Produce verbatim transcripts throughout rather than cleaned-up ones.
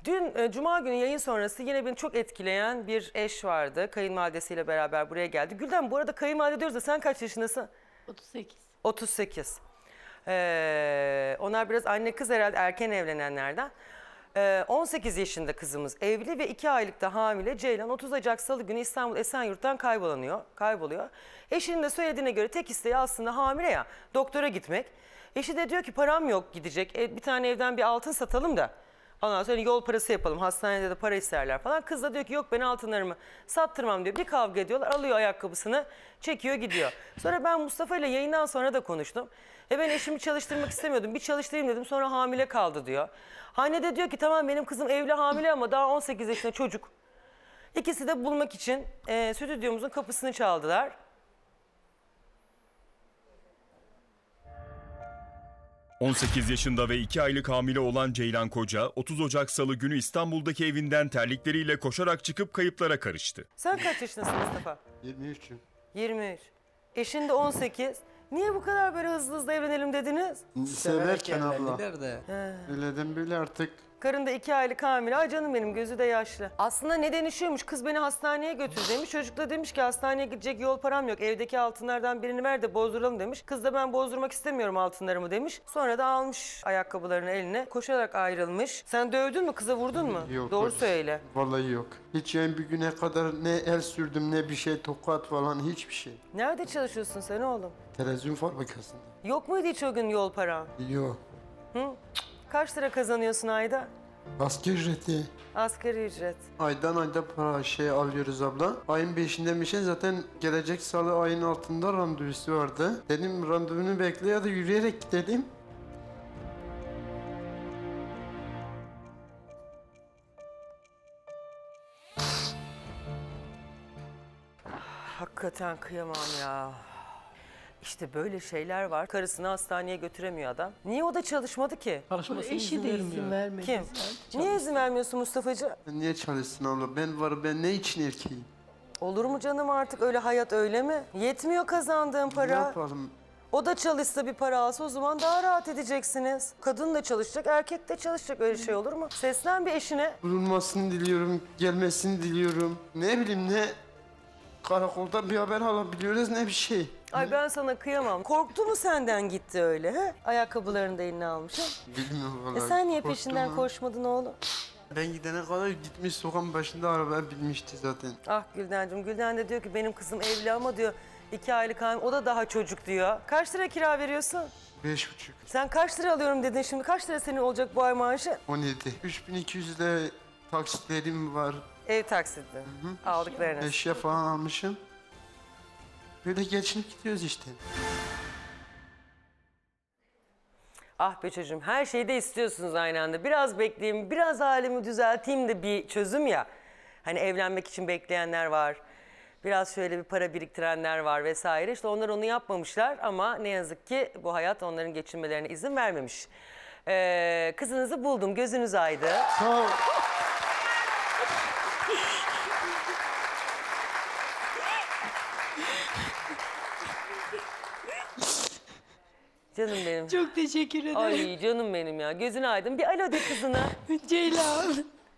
Dün e, Cuma günü yayın sonrası yine beni çok etkileyen bir eş vardı. Kayınvalidesiyle beraber buraya geldi. Gülden, bu arada kayınvalide diyoruz da sen kaç yaşındasın? otuz sekiz. otuz sekiz. Ee, onlar biraz anne kız herhalde, erken evlenenlerden. Ee, on sekiz yaşında kızımız evli ve iki aylıkta hamile Ceylan. otuz Ocak Salı günü İstanbul Esenyurt'tan kaybolanıyor, kayboluyor. Eşinin de söylediğine göre tek isteği aslında hamile ya, doktora gitmek. Eşi de diyor ki param yok gidecek, e, bir tane evden bir altın satalım da ondan sonra yol parası yapalım, hastanede de para isterler falan. Kız da diyor ki yok, ben altınlarımı sattırmam diyor. Bir kavga ediyorlar, alıyor ayakkabısını, çekiyor gidiyor. Sonra ben Mustafa ile yayından sonra da konuştum. E ben eşimi çalıştırmak istemiyordum, bir çalıştırayım dedim, sonra hamile kaldı diyor. Hande de diyor ki tamam benim kızım evli hamile ama daha on sekiz yaşında çocuk. İkisi de bulmak için e, stüdyomuzun kapısını çaldılar. on sekiz yaşında ve iki aylık hamile olan Ceylan Koca, otuz Ocak Salı günü İstanbul'daki evinden terlikleriyle koşarak çıkıp kayıplara karıştı. Sen kaç yaşındasın Mustafa? yirmi üçüm. yirmi üç. Eşin de on sekiz. Niye bu kadar böyle hızlı hızlı evlenelim dediniz? Severken abla. De. Öyleden böyle artık. Karın da iki aylık hamile. Ay canım benim, gözü de yaşlı. Aslında nedeni şuymuş, kız beni hastaneye götür demiş. Çocuk da demiş ki hastaneye gidecek yol param yok. Evdeki altınlardan birini ver de bozduralım demiş. Kız da ben bozdurmak istemiyorum altınlarımı demiş. Sonra da almış ayakkabılarını eline, koşarak ayrılmış. Sen dövdün mü, kıza vurdun mu? Yok. Doğru yok. söyle. Vallahi yok. Hiç yani bir güne kadar ne el sürdüm ne bir şey, tokat falan, hiçbir şey. Nerede çalışıyorsun sen oğlum? Televizyon fabrikasında. Yok muydu hiç o gün yol paran? Yok. Hı? Kaç lira kazanıyorsun ayda? Asgari ücreti. Asgari ücret. Aydan ayda para şey alıyoruz abla. Ayın beşinde bir şey, zaten gelecek salı ayın altında randevusu vardı. Dedim randevunu bekle ya da yürüyerek gidelim. Hakikaten kıyamam ya. İşte böyle şeyler var. Karısını hastaneye götüremiyor adam. Niye o da çalışmadı ki? Çalışmasına Eşi izin de izin vermiyor. vermedi. Kim? zaten. Niye izin vermiyorsun Mustafa'cığım? Niye çalışsın abla? Ben var, ben ne için erkeğim? Olur mu canım, artık öyle hayat öyle mi? Yetmiyor kazandığın Ne para. yapalım? O da çalışsa, bir para alsa, o zaman daha rahat edeceksiniz. Kadın da çalışacak, erkek de çalışacak, öyle şey olur mu? Seslen bir eşine. Bulunmasını diliyorum, gelmesini diliyorum. Ne bileyim, ne karakolda bir haber alabiliyoruz ne bir şey. Ay ben sana kıyamam. Korktu mu senden gitti öyle he? Ayakkabılarını da eline almış ha? Bilmiyorum E vallahi. sen niye Korktum peşinden ha. koşmadın oğlum? Ben gidene kadar gitmiş, sokağın başında arabaya binmişti zaten. Ah Güldencim, Gülden de diyor ki benim kızım evli ama diyor iki aylık hamile, o da daha çocuk diyor. Kaç lira kira veriyorsun? Beş buçuk. Sen kaç lira alıyorum dedin, şimdi kaç lira senin olacak bu ay maaşı? On yedi. Üç bin iki yüz de taksitlerim var. Ev taksidi aldıklarınız. Eşya falan almışım. Böyle geçinip gidiyoruz işte. Ah be çocuğum, her şeyi de istiyorsunuz aynı anda. Biraz bekleyeyim, biraz halimi düzelteyim de bir çözüm ya. Hani evlenmek için bekleyenler var. Biraz şöyle bir para biriktirenler var vesaire. İşte onlar onu yapmamışlar ama ne yazık ki bu hayat onların geçinmelerine izin vermemiş. Ee, kızınızı buldum, gözünüz aydı. Sağ ol. Canım benim. Çok teşekkür ederim. Ay canım benim ya, gözün aydın. Bir alo de kızına. Ceylan.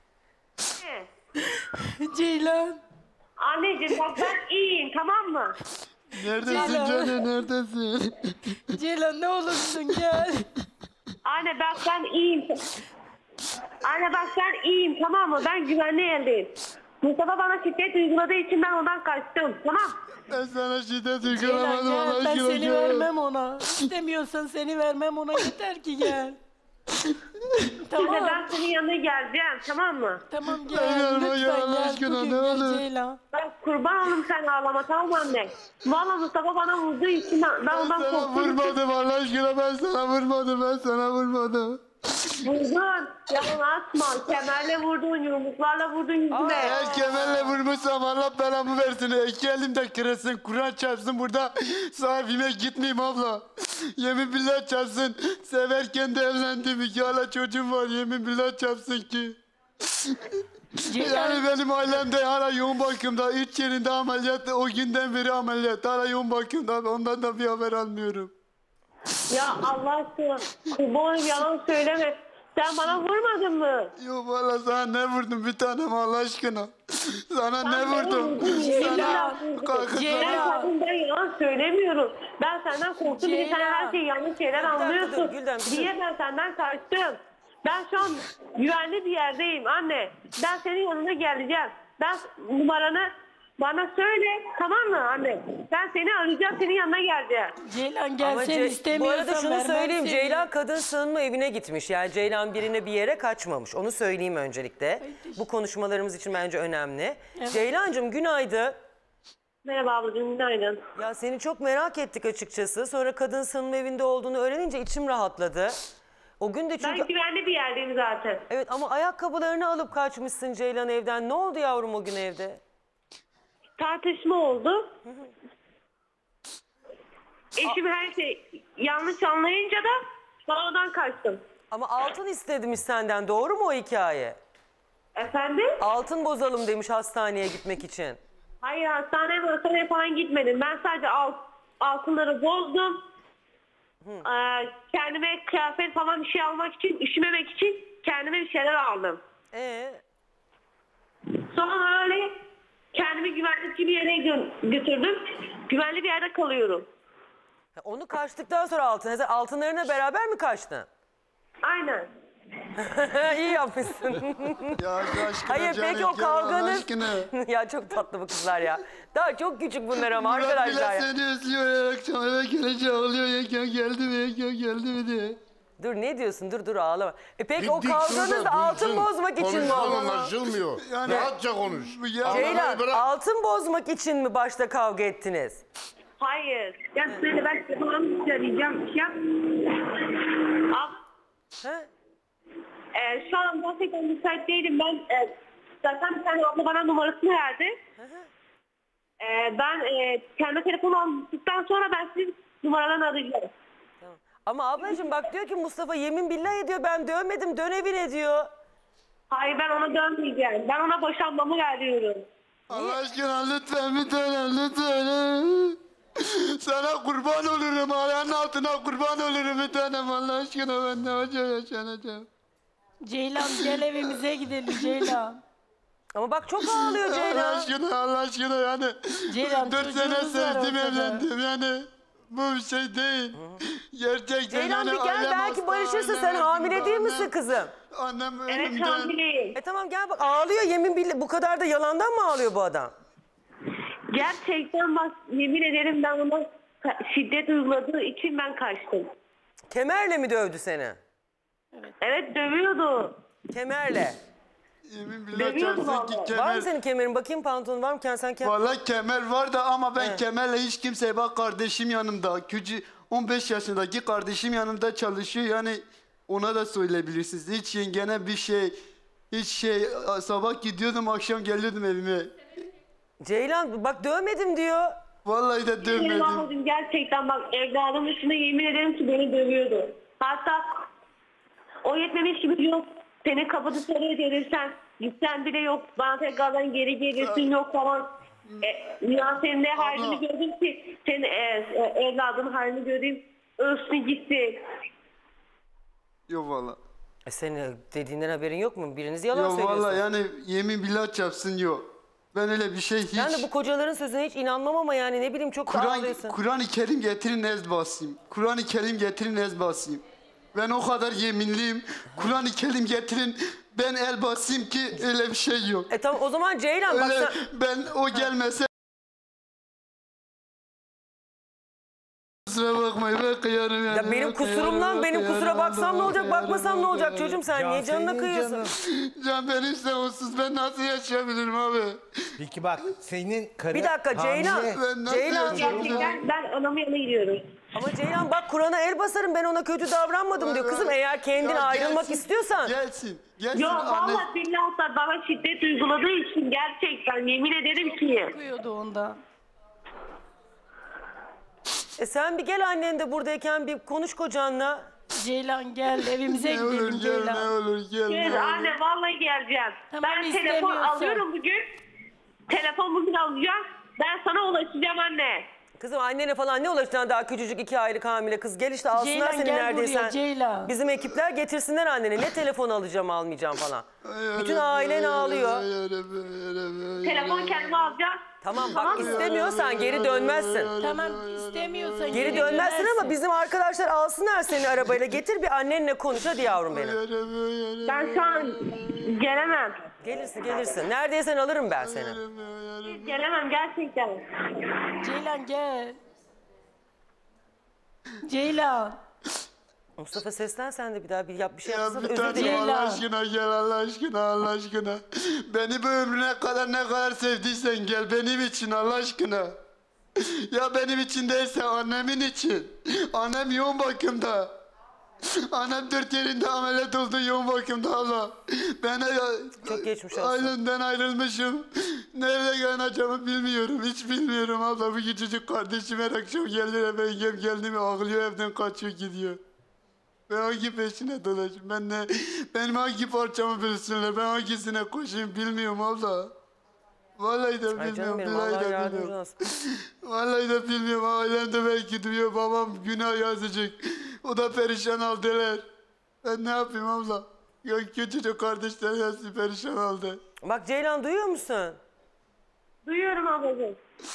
Ceylan. Anneciğim bak ben iyiyim, tamam mı? Neredesin Ceylan. canım, neredesin? Ceylan ne olursun gel. Anne bak ben iyiyim. Anne bak ben iyiyim, tamam mı? Ben güvenli eldeyim. Mustafa bana şiddet uyguladığı için ben ondan kaçtım, tamam? Ben sana şiddet Ceylan uygulamadım, Allah gel, ben aşkına seni gel. vermem ona. İstemiyorsan seni vermem ona, yeter ki gel. Anne Tamam. ben senin yanına geleceğim, tamam mı? Tamam gel. Ben vermem ya, Lütfen Allah gel. aşkına, Bugün ne gel olur. Ceylan. Ben kurban olayım sen ağlama, tamam mı anne? Valla Mustafa bana vurduğu için ben, ben Ben ondan sana korktum. vurmadım, Allah aşkına ben sana vurmadım, ben sana vurmadım. Vurdun, yalan atma. Kemerle vurdun, yumruklarla vurdun yüzüme. Eğer kemerle vurmuşsam Allah belamı versin. İki elim de kırılsın, Kur'an çarpsın, burada sahibime gitmeyeyim abla. Yemin billah çarpsın. Severken de evlendim, iki hala çocuğum var, yemin billah çarpsın ki. Yani benim ailemde hala yoğun bakımda, iç yerinde ameliyat, o günden beri ameliyat. Hala yoğun bakımda, ondan da bir haber almıyorum. Ya Allah aşkına, kurban olayım, yalan söyleme. Sen bana vurmadın mı? Yok valla sana ne vurdum bir tanem Allah aşkına. Sana ne vurdum? Ceylan. Kalkıp Ben Ceylan. kadından yalan söylemiyorum. Ben senden korktum diye sen Ceylan. her şeyi yanlış şeyler dakika, dur, anlıyorsun. Gülden, bir Diye ben senden kaçtım. Ben şu an güvenli bir yerdeyim anne. Ben senin yanına geleceğim. Ben numaranı bana söyle, tamam mı anne? Ben seni arayacağım, senin yanına geleceğim. Ceylan gel Ama sen Ce- bu istemiyorsan arada şunu vermem söyleyeyim. seni. Ceylan kadın sığınma evine gitmiş. Yani Ceylan birine bir yere kaçmamış. Onu söyleyeyim öncelikle. Bu konuşmalarımız için bence önemli. Ceylancığım günaydın. Merhaba ablacığım, günaydın. Ya seni çok merak ettik açıkçası. Sonra kadın sığınma evinde olduğunu öğrenince içim rahatladı. O gün de çünkü... Ben güvenli bir yerdeyim zaten. Evet ama ayakkabılarını alıp kaçmışsın Ceylan evden. Ne oldu yavrum o gün evde? Tartışma oldu. Eşim her şey yanlış anlayınca da sonradan kaçtım. Ama altın istemiş senden. Doğru mu o hikaye? Efendim? Altın bozalım demiş hastaneye gitmek için. Hayır, hastaneye hastaneye falan gitmedim. Ben sadece alt, altınları bozdum. Ee, kendime kıyafet falan bir şey almak için, üşümemek için kendime bir şeyler aldım. Ee, Sonra öyle kendimi güvenli bir yere gö- götürdüm. Güvenli bir yerde kalıyorum. onu kaçtıktan sonra altın. Sen altınlarına beraber mi kaçtın? Aynen. İyi yapmışsın. Ya aşkına Hayır canım, peki o gel Allah kavganız... aşkına. ya çok tatlı bu kızlar ya. Daha çok küçük bunlar ama Murat arkadaşlar bile ya. seni özlüyor her akşam eve gelince ağlıyor. Yengem geldi mi yengem geldi mi diye. Dur ne diyorsun? Dur dur ağlama. E peki o Dik kavganız şurada altın duysun. bozmak için mi Konuşman oldu? anlaşılmıyor. Yani- Rahatça konuş. Ya- Ceylan Ağlamayı bırak. altın bozmak için mi başta kavga ettiniz? Hayır. Ya söyle, ben size falan söyleyeceğim. Bir şey yap. Ab, He? e, şu an gerçekten müsait değilim. Ben e, zaten bir tane abla bana numarasını verdi. E, ben e, kendi telefonu aldıktan sonra ben sizin numaradan arayacağım. Ama ablacığım bak diyor ki Mustafa yemin billah ediyor ben dövmedim dön evine diyor. Hayır, ben ona dönmeyeceğim. Ben ona boşanmamı veriyorum. Allah aşkına lütfen bir tane lütfen. Sana kurban olurum ayağının altına kurban olurum bir tanem Allah aşkına ben ne acı yaşanacağım. Ceylan gel evimize gidelim Ceylan. Ama bak çok ağlıyor Allah Ceylan. aşkına Allah aşkına yani. Ceylan, Dört sene çocuğumuz var sevdim ortada. evlendim yani. Bu bir şey değil. Gerçekten Ceylan yani bir gel ailem belki hasta, barışırsın ailem sen acıdı, hamile değil annem- misin kızım? Annem Evet, ölümden. hamileyim. E tamam gel bak ağlıyor yemin billah bu kadar da yalandan mı ağlıyor bu adam? Gerçekten bak, yemin ederim ben ona ka- şiddet uyguladığı için ben kaçtım. Kemerle mi dövdü seni? Evet, dövüyordu. Kemerle. Yemin billah Dövüyordu çarpsın ki vallahi. Var mı kemer. senin kemerin? Bakayım pantolon var mı? Sen, sen kemer... Vallahi kemer var da ama ben He. kemerle hiç kimseye bak kardeşim yanımda. Küçük on beş yaşındaki kardeşim yanımda çalışıyor yani ona da söyleyebilirsiniz. Hiç yengene bir şey hiç şey sabah gidiyordum akşam geliyordum evime. Ceylan bak dövmedim diyor. Vallahi de Benim dövmedim. ablacığım gerçekten bak, evladımın üstünde yemin ederim ki beni dövüyordu. Hatta o yetmemiş gibi yok. Seni kapı dışarıya gelirsen gitsen bile yok. Bana tekrardan geri gelirsin yok falan. E, ya senin ne halini gördüm ki senin e, e, evladının halini göreyim. Ölsün gitti. Yok vallahi. E senin dediğinden haberin yok mu? Biriniz yalan Yok söylüyorsun. vallahi yani yemin billah çarpsın yok. Ben öyle bir şey hiç. Ben de bu kocaların sözüne hiç inanmam ama yani ne bileyim çok da Kur'an ağlıyorsun. Kur'an-ı Kerim getirin ez basayım. Kur'an-ı Kerim getirin ez basayım. Ben o kadar yeminliyim. Kur'an-ı Kerim getirin ben el basayım ki öyle bir şey yok. E tamam o zaman Ceylan bak Öyle sen... ben o gelmese kusura bakmayın ben kıyarım yani. Ya benim ben kusurumdan kıyarım, benim kıyarım, kusura baksam ne olacak kıyarım, bakmasam ne olacak kıyarım. çocuğum sen Ya niye canına senin kıyıyorsun? canın- Can benim onsuz ben nasıl yaşayabilirim abi? Peki bak senin karı Bir dakika Ceylan. hamile. Ben nasıl Ceylan. yaşayabilirim? Gerçekten ben anamın yanına gidiyorum. Ama Ceylan bak Kur'an'a el basarım ben ona kötü davranmadım diyor. Kızım eğer kendin Ya ayrılmak gelsin, istiyorsan. Gelsin. Gelsin Yok anne. vallahi billahi da bana şiddet uyguladığı için gerçekten yemin ederim ki. Yapıyordu ondan. E sen bir gel annen de buradayken bir konuş kocanla. Ceylan gel evimize Ne olur gidelim gel Ceylan. ne olur gel. Evet ne olur. anne vallahi geleceğim. Tamam, ben telefon istemiyorsan. alıyorum bugün. Telefon bugün alacağım. Ben sana ulaşacağım anne. Kızım annene falan ne ulaşacaksın daha küçücük iki aylık hamile kız. Gel işte alsınlar Ceylan seni gel neredeyse. buraya Ceylan. Bizim ekipler getirsinler annene. Ne telefon alacağım almayacağım falan. Bütün ailen ağlıyor. Telefon kendime alacağım. Tamam bak istemiyorsan geri dönmezsin. Tamam istemiyorsan Geri dönmezsin ama bizim arkadaşlar alsınlar seni arabayla. Getir bir annenle konuş hadi yavrum benim. Ben şu an gelemem. Gelirsin gelirsin. Neredeysen alırım ben seni. Gelemem gerçekten. Ceylan gel. Ceylan. Mustafa seslen sen de bir daha bir yap bir şey Ya yapsana bir özür tanem dile. Ceylan. Allah aşkına gel Allah aşkına Allah aşkına. Beni bu ömrüne kadar ne kadar sevdiysen gel benim için Allah aşkına. Ya benim için değilse annemin için. Annem yoğun bakımda. Annem dört yerinde ameliyat oldu yoğun bakımda Allah. Ben Çok geçmiş olsun. ailemden ayrılmışım. Nerede kalacağımı bilmiyorum. Hiç bilmiyorum abla. Bu küçücük kardeşim her akşam gelir eve yengem geldi mi ağlıyor evden kaçıyor gidiyor. Ben hangi peşine dolaşayım? Ben ne? Benim hangi parçamı bilsinler? Ben hangisine koşayım bilmiyorum abla. Vallahi de Ay bilmiyorum. canım benim Billahi Allah de yardımcın bilmiyorum. olsun. Vallahi de bilmiyorum. Ailem de belki duyuyor. Babam günah yazacak. O da perişan aldılar. Ben ne yapayım abla? Ya küçücük kardeşler hepsi perişan oldu. Bak Ceylan duyuyor musun? Duyuyorum ablacığım.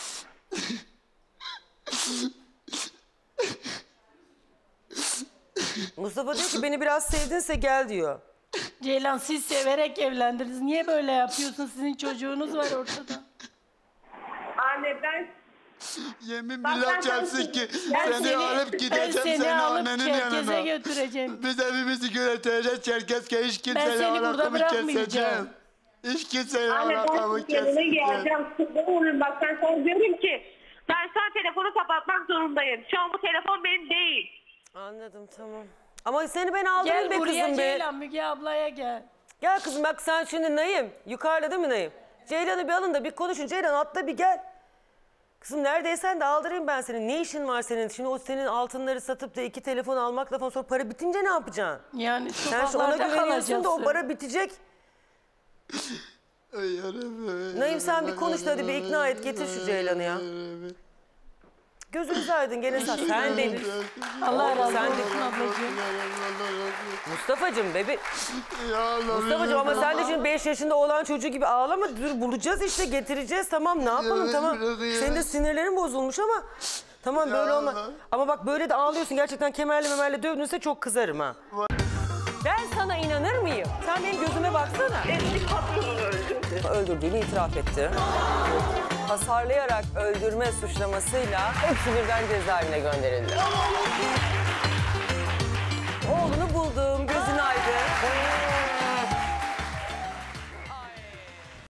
Mustafa diyor ki beni biraz sevdinse gel diyor. Ceylan siz severek evlendiniz. Niye böyle yapıyorsun? Sizin çocuğunuz var ortada. Anne ben Yemin Bak billah ben çarpsın sana- ki Ben seni, seni, alıp ben gideceğim seni seni alıp annenin Çerkez'e yanına. götüreceğim. Biz evimizi götüreceğiz Çerkez'e hiç kimseyle seni burada alakamı bırakmayacağım. keseceğim. Hiç kimseyle Anne alakamı ben yanına keseceğim. geleceğim. Kızım bak ben sana diyorum ki ben şu an telefonu kapatmak zorundayım. Şu an bu telefon benim değil. Anladım tamam. Ama seni ben aldırayım Gel be buraya kızım be. Ceylan Müge ablaya gel. Gel kızım bak sen şimdi Naim. Yukarıda değil mi Naim? Ceylan'ı bir alın da bir konuşun. Ceylan atla bir gel. Kızım neredeysen de aldırayım ben senin. Ne işin var senin? Şimdi o senin altınları satıp da iki telefon almakla falan sonra para bitince ne yapacaksın? Yani Sen şu ona sokaklarda güveniyorsun da o kalacaksın. para bitecek. Ay yarabbim. Naim sen bir konuş da hadi bir ikna et getir şu Ceylan'ı ya. Gözünüz aydın gene sen. Sen de Allah razı Sen de- olsun ablacığım. Mustafa'cığım bebi. Ya Allah Mustafa'cığım ama sen de bilmiyorum. şimdi beş yaşında olan çocuğu gibi ağlama. Dur bulacağız işte getireceğiz tamam ne yapalım Evet, tamam. bırak ya. Senin de sinirlerin bozulmuş ama. Tamam böyle Ya olma. Allah. Ama bak böyle de ağlıyorsun gerçekten kemerle memerle dövdünse çok kızarım ha. Ben sana inanır mıyım? Sen benim gözüme baksana. Eski patronunu öldürdü. Öldürdüğünü itiraf etti. Hasarlayarak öldürme suçlamasıyla hepsi birden cezaevine gönderildi.